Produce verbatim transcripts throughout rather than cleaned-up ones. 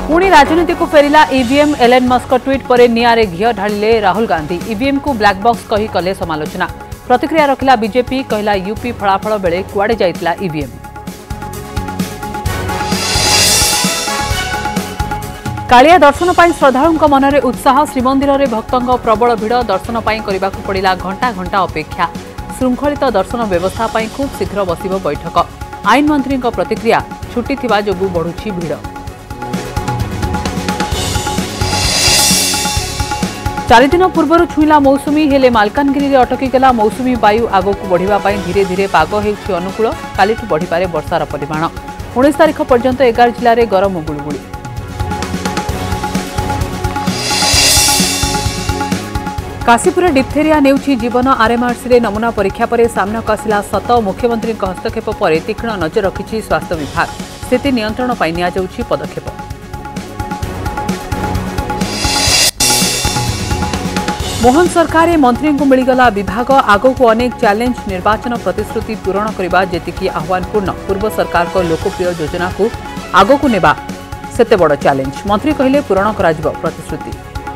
पुणी राजनीति को फेरिला ईवीएम। एलन मस्क ट्वीट पर निआरे घिଅ ढालिले राहुल गांधी। ईवीएम को ब्लैक बॉक्स कही कले समालोचना। प्रतिक्रिया रखिला बीजेपी, कहला यूपी फलाफल बेले कुआडे जाइतिला ईवीएम। कालिया दर्शन पर श्रद्धालुओं मनरे उत्साह। श्रीमंदिर में भक्तों प्रबल भिड़। दर्शन पर करने को पड़ा घंटा घंटा अपेक्षा। श्रृंखलित दर्शन व्यवस्था पर खूब शीघ्र बसिब बैठक। आईन मंत्री प्रतिक्रिया, छुट्टी थिबा जोगु बढ़ुछि भिड़। चार दिन पूर्व छुईला मौसुमी, हेले मालकानगिरी अटकी गला मौसुमी वायु। आगक बढ़ापी धीरे धीरे पाग हेउछि अनुकूल। कालिठु बढ़िपारे वर्षार परिमाण। उन्नीस तारिख पर्यंत एगार जिले में गरम गुळुगुळी। काशीपुर डिप्थेरिया नेउछि जीवन। आरएमआरसी रे नमूना परीक्षा पर सामनाक आसिला सत। मुख्यमंत्री हस्तक्षेप पर तीक्ष्ण नजर रखिछि स्वास्थ्य विभाग। स्थिति नियंत्रण पर नियाଯାଉଛି पदक्षेप। मोहन सरकार मंत्री को मिलगला विभाग। आगक अनेक चैलेंज। निर्वाचन प्रतिश्रुति पूरण करने जेतिकी आह्वानपूर्ण। पूर्व सरकार को लोकप्रिय योजना को आगक नेबा सेते बड़ चैलेंज। मंत्री कहले पूरण कराजिबो प्रतिश्रुति।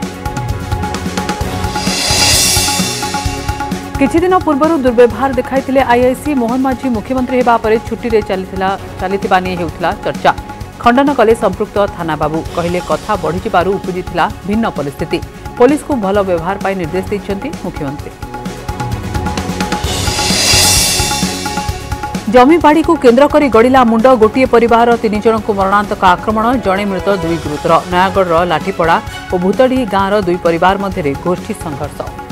किछि दिन पूर्व दुर्व्यवहार देखाइथिले आईआईसी। मोहन माझी मुख्यमंत्री हेबा परे छुट्टी रे चलिथिला चलिथिबा नै हेउथिला चर्चा। खंडन कले संपृक्त थाना बाबू। कहले कथा बढ़ी जिबारु उपजिथिला भिन्न परिस्थिति। पुलिस को भल व्यवहार पाई निर्देश दैछन्ति मुख्यमंत्री। जमी बाड़ी को केन्द्र करी गड़िला मुंड। गोटिए परिवार तीन जन को मरणांतक आक्रमण। जड़े मृत दुई गुरुतर। नयागढ़ लाठीपड़ा और भूतड़ी गांवर दुई परिवार मध्य गोष्ठी संघर्ष।